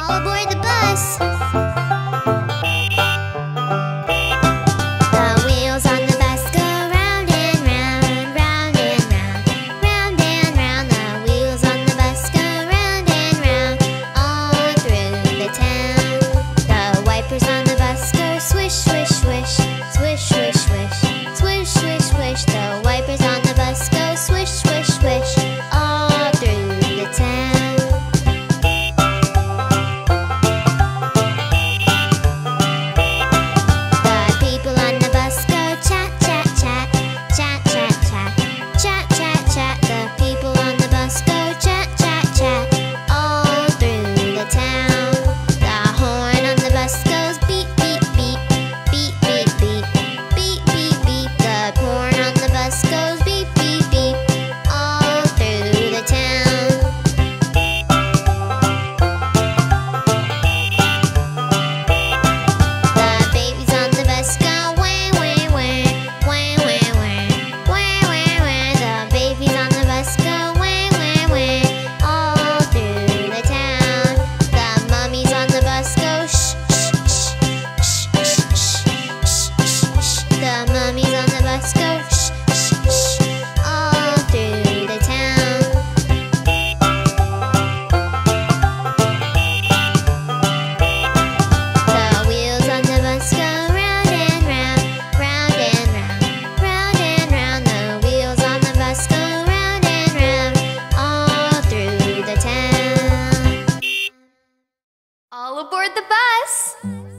All aboard the bus. The wheels on the bus go round and round, round and round, round and round. The wheels on the bus go round and round, all through the town. The wipers on the bus go swish, swish, swish, swish, swish, swish, swish, swish, swish. The wipers on the bus go swish, swish, swish, all through the town. All aboard the bus!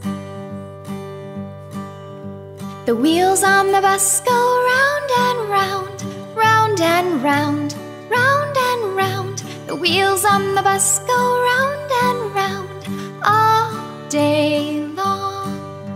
The wheels on the bus go round and round, round and round, round and round. The wheels on the bus go round and round all day long.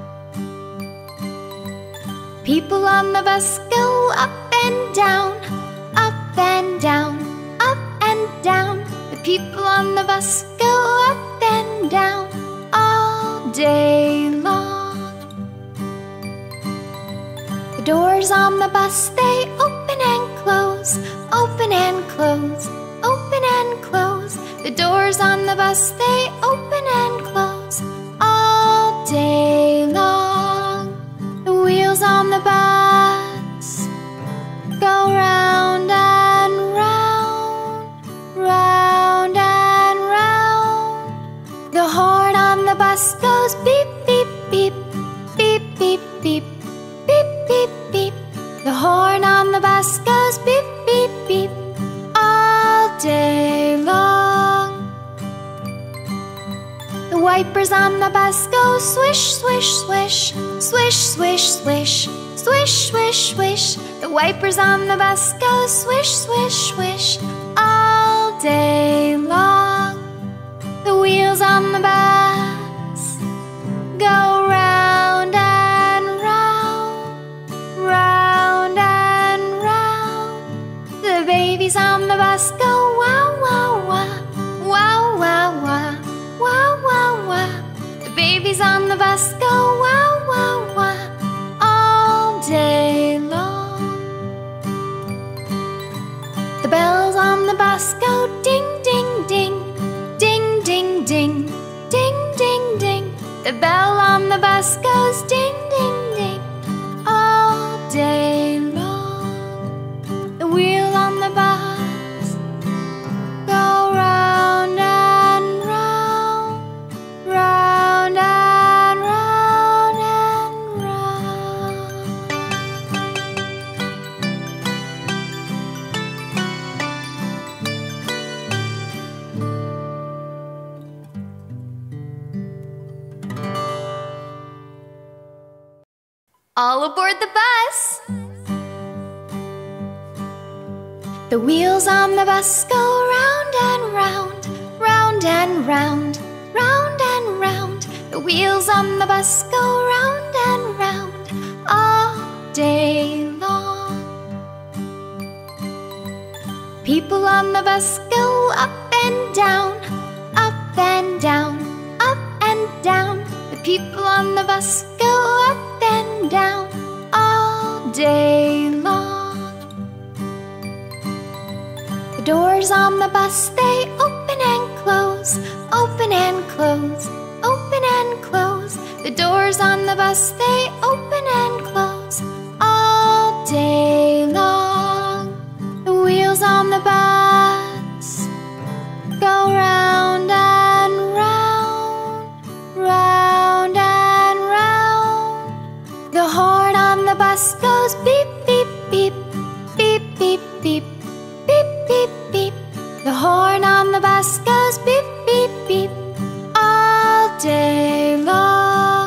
People on the bus go up and down, up and down, up and down. The people on the bus go up and down all day long. The doors on the bus, they open and close, open and close, open and close. The doors on the bus, they open and close all day long. The wheels on the bus go round and round, round and round. The horn on the bus goes beep, beep, beep, beep, beep, beep, beep, beep, beep. The horn on the bus goes beep, beep, beep all day long. The wipers on the bus go swish, swish, swish, swish, swish, swish, swish, swish, swish. The wipers on the bus go swish, swish, swish all day long. The wheels on the bus go round and round, round and round. The babies on the bus go wow, wow, wow, wow, wow, wow, wow, wow, wow. The babies on the bus go wow, wow, wow all day long. The bells on the bus go ding, ding, ding, ding, ding, ding, ding, ding, ding. The bell on the bus goes ding, ding, ding all day long. The wheel on the bus go round and round, round and round and round. All aboard the bus! The wheels on the bus go round and round, round and round, round and round. The wheels on the bus go round and round all day long. People on the bus go up and down, up and down, up and down. The people on the bus go up and down all day long. The doors on the bus, they open and close, open and close, open and close. The doors on the bus, they open and close all day long. The wheels on the bus go round and round, round and round. The horn on the bus goes beep, beep, beep, beep, beep, beep, beep, beep, beep. The horn on the bus goes beep, beep, beep all day long.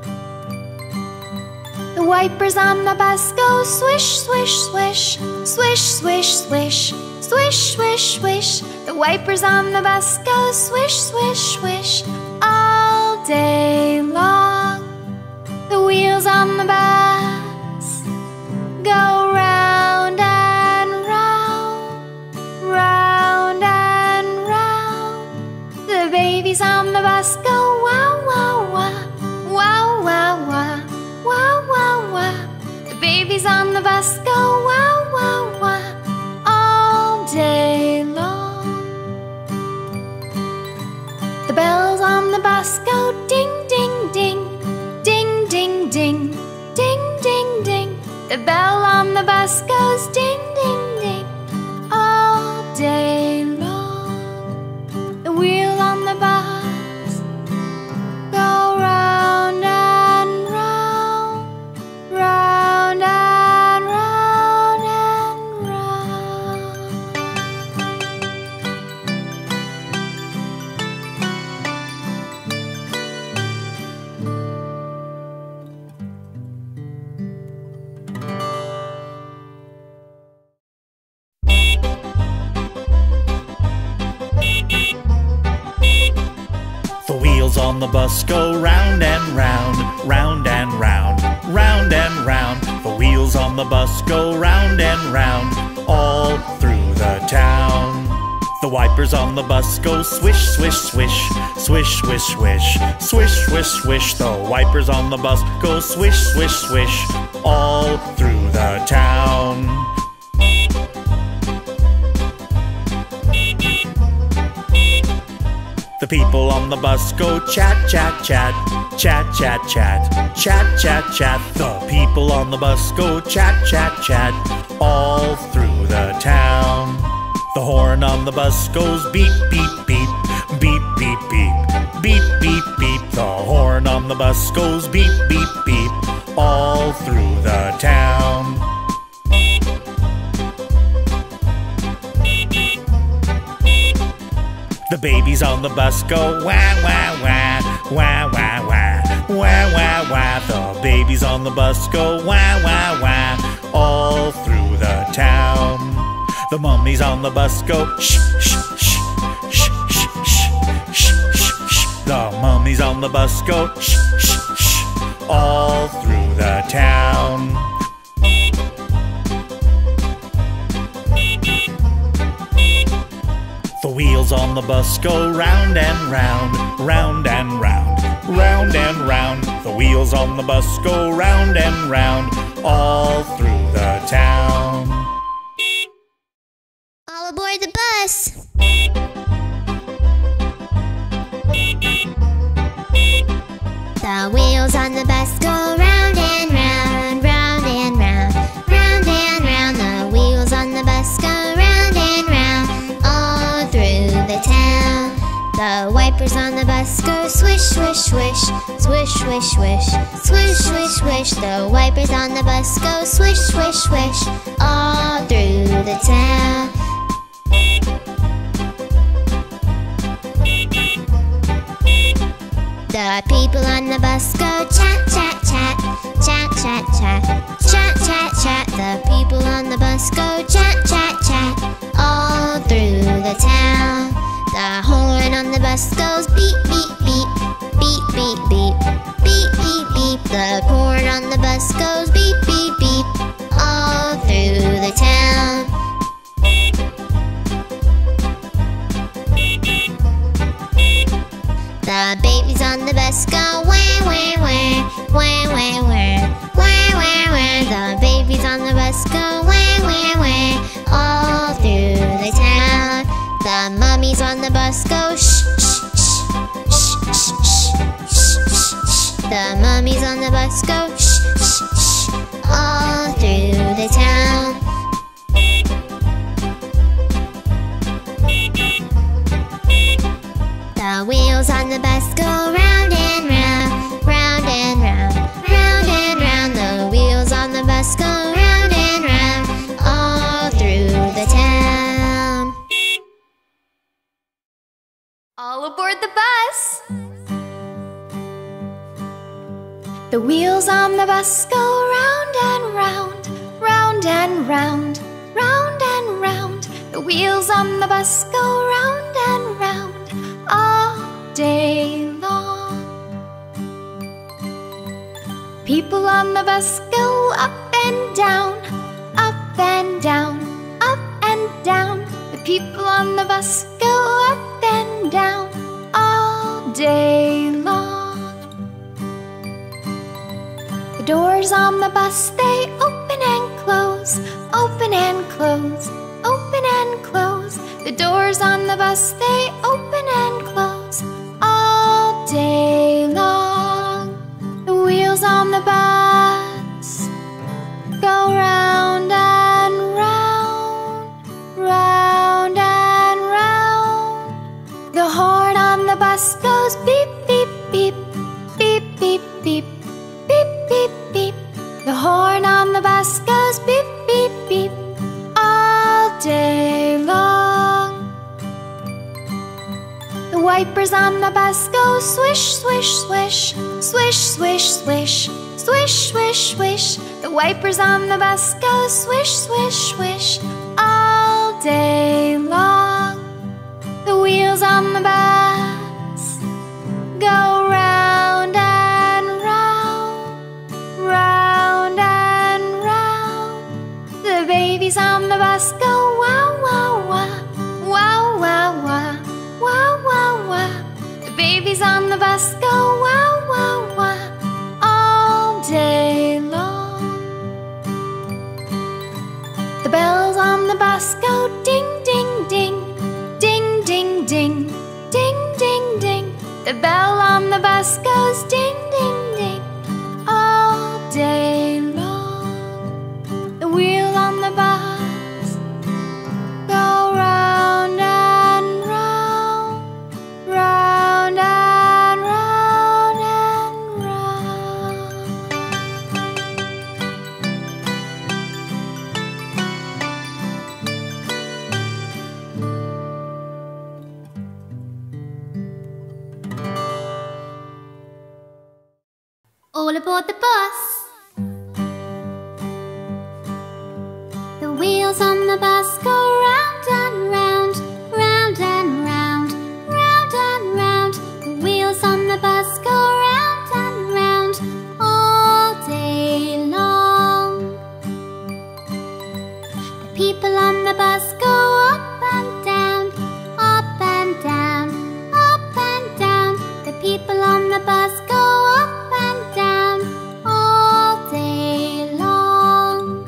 The wipers on the bus go swish, swish, swish, swish, swish, swish, swish, swish, swish. The wipers on the bus go swish, swish, swish all day long. The wheels on the bus go round and round, round and round. The babies on the bus go wow, wow, wow, wow, wow, wow, wow, wow, wow. The babies on the bus go wow, wow, wow all day long. The bells on the bus go ding, ding, ding, ding, ding, ding, ding, ding, ding. The bell on the bus goes ding, ding, ding all day long. The wheel on the bus go round and round, round and round and round. The wheels on the bus go round and round, round and round, round and round. The wheels on the bus go round and round, all through the town. The wipers on the bus go swish, swish, swish, swish, swish, swish, swish, swish, swish. The wipers on the bus go swish, swish, swish, all through the town. The people on the bus go chat, chat, chat, chat, chat, chat, chat, chat, chat. The people on the bus go chat, chat, chat, all through the town. The horn on the bus goes beep, beep, beep, beep, beep, beep, beep, beep, beep. The horn on the bus goes beep, beep, beep, all through the town. The babies on the bus go wah, wah, wah, wah, wah, wah, wah, wah, wah. The babies on the bus go wah, wah, wah, all through the town. The mummies on the bus go shh, shh, shh, shh, shh, shh, shh, shh, shh. The mummies on the bus go shh, shh, shh, all through the town. The wheels on the bus go round and round, round and round, round and round. The wheels on the bus go round and round, all through the town. All aboard the bus! The wheels on the bus go round and round, round and round, round and round. The wheels on the bus go round and round, all through the town. The wipers on the bus go swish, swish, swish, swish, swish, swish, swish, swish, swish. The wipers on the bus go swish, swish, swish, all through the town. The people on the bus go chat, chat, chat, chat, chat, chat, chat, chat, chat. The people on the bus go chat, chat, chat, all through the town. The horn on the bus goes beep, beep, beep, beep, beep, beep, beep, beep, beep. The horn on the bus goes beep, beep, beep, all through the town. The babies on the bus go wah, wah, wah, wah, wah, wah, wah, wah, wah. The babies on the bus go wah, wah, wah, all through the town. The mummies on the bus go shh, shh, shh, The mummies on the bus go shh, shh, shh, all through the town. The wheels on the bus go round and round, round and round, round and round. The wheels on the bus go round and round, all through the town. All aboard the bus! The wheels on the bus go round and round, round and round, round and round. The wheels on the bus go round and round all day long. People on the bus go up and down, up and down, up and down. The people on the bus go up and down all day long. The doors on the bus, they open and close, open and close, open and close. The doors on the bus, they open and close all day long. The wheels on the bus go round and round, round and round. The horn on the bus goes beep, beep, beep, beep, beep, beep, beep, beep, beep. The horn on the bus goes beep, beep, beep all day long. The wipers on the bus go swish, swish, swish, swish, swish, swish, swish, swish, swish. The wipers on the bus go swish, swish, swish all day long. The wheels on the bus go round and round, round and round. The babies on the bus go wow, wow, wow, wow, wow, wow, wow, wow, wow. The babies on the bus go wow, wow, wow, all day long. The bells on the bus go ding, ding, ding, ding, ding, ding, ding, ding, ding. The bell on the bus goes ding, ding, ding all day long. The wheel on the bus go round and round, round and round and round. All aboard the bus. The wheels on the bus go round and round, round and round, round and round. The wheels on the bus go round and round all day long. The people on the bus go up and down, up and down, up and down. The people on the bus go up and down all day long.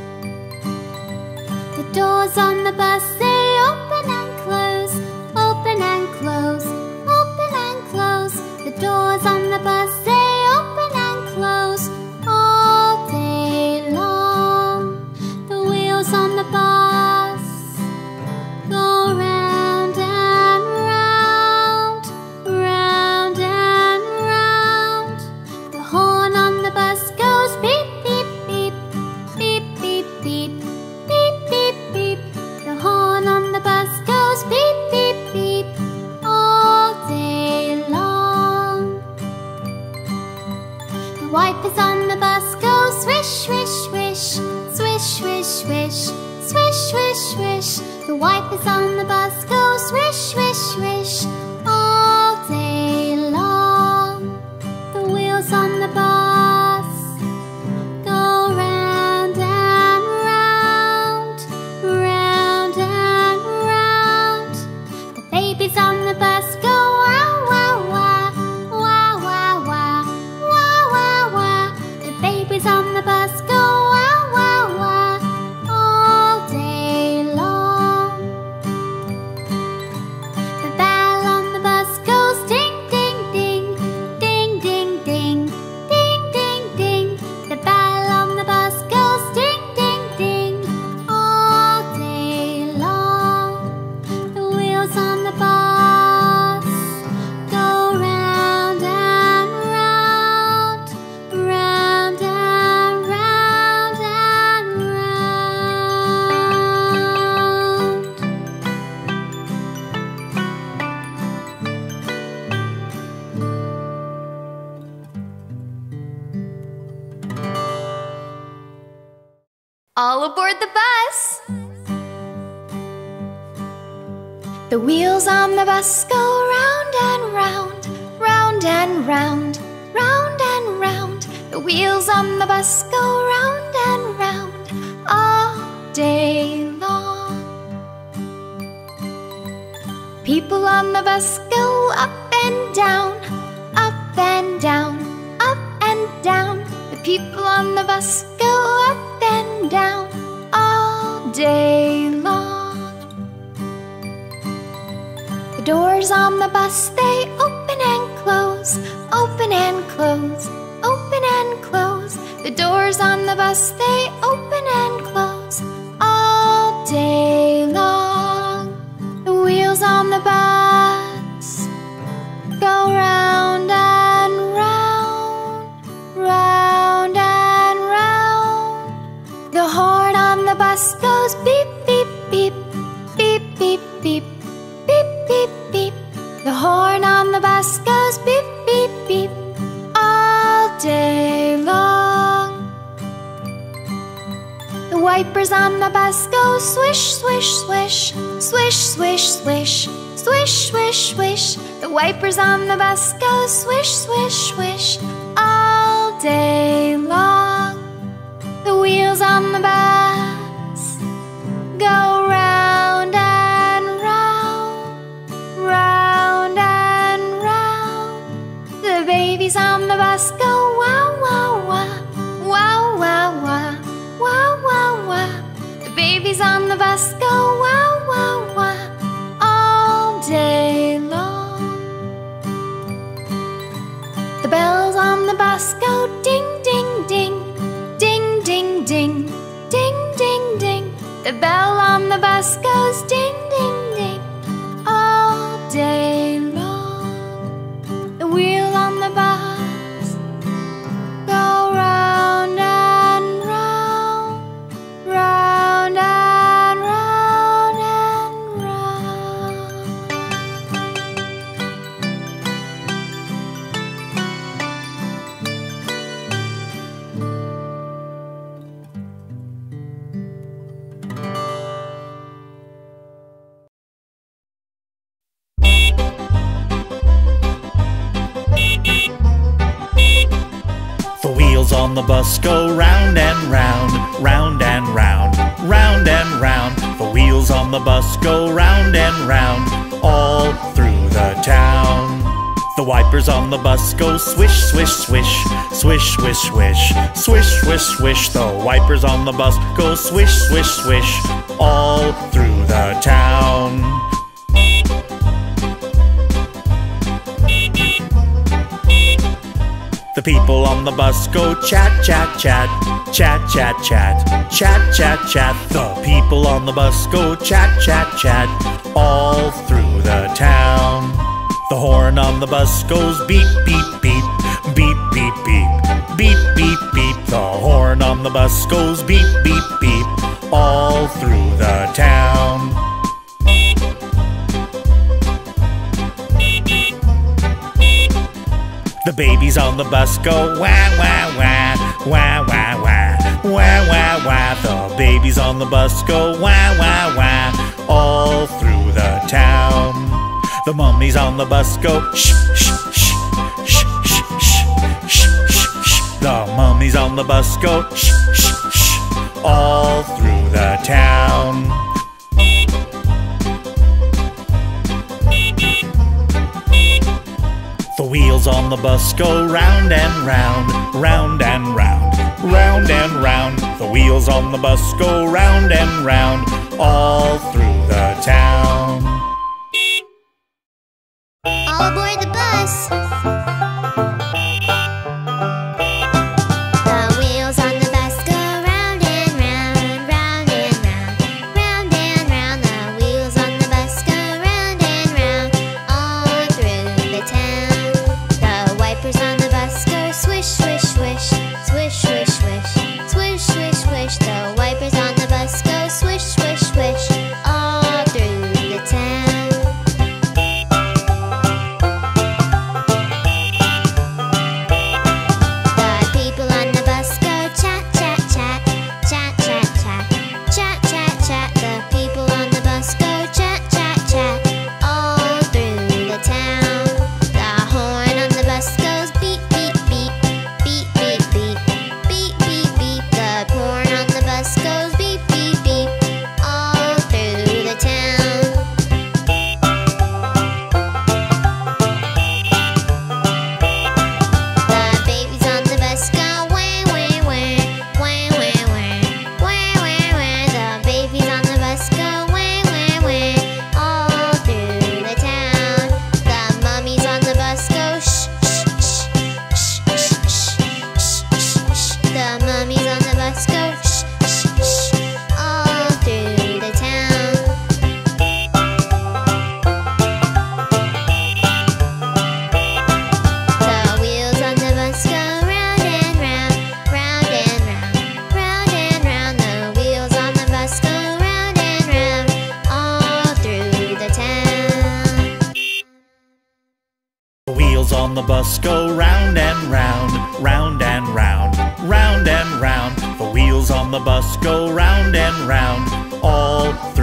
The doors on the bus, they open and close, open and close, open and close. The doors on the bus, they open and close all day long. The wheels on the bus go round and round, round and round. The horn on the bus goes beep, beep, beep, beep, beep, beep, beep, beep, beep. The horn on the bus goes beep, beep, beep all day long. The wipers on the bus go swish, swish, swish, swish, swish, swish, swish, swish, swish. The wipers on the bus go swish, swish, swish all day long. The wheels on the bus go round and round, round and round. The babies on the bus go wow, wow, wow, wow, wow, wow, wow, wow, wow. The babies on the bus go wow, wow, wow all day long. All aboard the bus! The wheels on the bus go round and round, round and round, round and round. The wheels on the bus go round and round all day long. People on the bus go up and down, up and down, up and down. The people on the bus go up and down all day long. The doors on the bus, they open and close, open and close, open and close. The doors on the bus, they open and close all day long. The wheels on the bus go round and round, round and round. The horn on the bus goes beep, beep, beep, beep, beep, beep, beep, beep, beep. The horn on the bus goes beep, beep, beep all day long. The wipers on the bus go swish, swish, swish, swish, swish, swish, swish, swish, swish. The wipers on the bus go swish, swish, swish all day long. The wheels on the bus go round and round, round and round. The babies on the bus go wow, wow, wow, wow, wow, wow, wow, wow, wow. The babies on the bus go wow, wow, wow all day long. The bells on the bus go ding, ding, ding, ding, ding, ding, ding, ding, ding. The bell on the bus goes ding, ding, ding all day long. The wheel on the bus go round and round, round and round and round. The wheels on the bus go round and round, round and round, round and round. The wheels on the bus go round and round, all through the town. The wipers on the bus go swish, swish, swish, swish, swish, swish, swish, swish, swish. The wipers on the bus go swish, swish, swish, all through the town. The people on the bus go chat, chat, chat, chat, chat, chat, chat, chat, chat. The people on the bus go chat, chat, chat, all through the town. The horn on the bus goes beep, beep, beep, beep, beep, beep, beep, beep, beep. The horn on the bus goes beep, beep, beep, all through the town. The babies on the bus go wah, wah, wah, wah, wah, wah, wah, wah, wah. The babies on the bus go wah, wah, wah, all through the town. The mummies on the bus go shh, shh, shh, shh, shh, shh, shh, shh, shh. The mummies on the bus go shh, shh, shh, all through the town. The wheels on the bus go round and round, round and round, round and round. The wheels on the bus go round and round, all through the town. All aboard the bus. The wheels on the bus go round and round, round and round, round and round. The wheels on the bus go round and round, all through the town. The wipers on the bus go swish, swish, swish, swish, swish, swish, swish, swish, swish. The wipers on the bus go swish, swish, swish, all through the town. on the bus go round and round, round and round, round and round. The wheels on the bus go round and round, all through